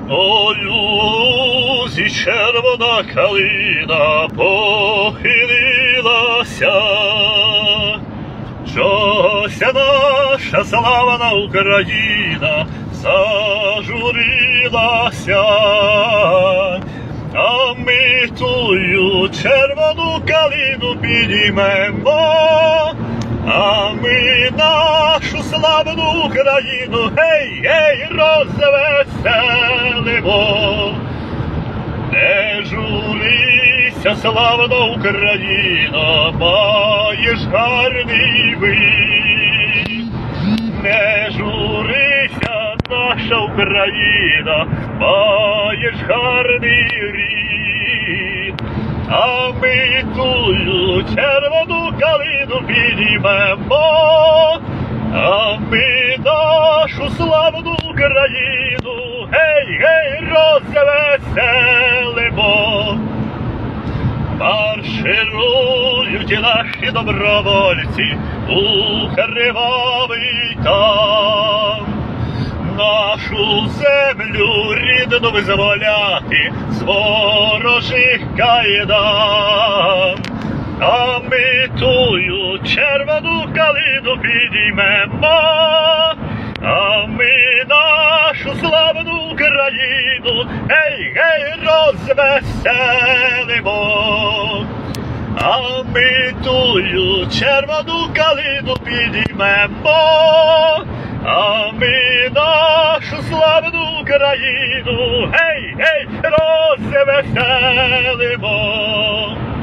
О лузі червона калина похилилася, чогося наша славна Україна зажурилася, а ми тую червону калину підіймемо, а ми нашу славну Україну, гей, гей, розвеселимо. Не журися, славна Україна, маєш гарний вид. Не журися, наша Україна, маєш гарний рід. А ми тую червону калину підіймемо, а ми нашу славну Україну, гей, гей, розвеселимо. Марширують наші добровольці у кривавий там, нашу землю рідну визволяти з ворожих кайдан. А ми тую червону калину підіймемо, а ми нашу славну Україну, гей, гей, розвеселимо. А ми тую червону калину підіймемо, а ми нашу славну Україну, гей, гей, розвеселимо.